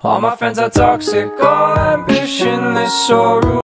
All my friends are toxic, all ambitionless, so rude.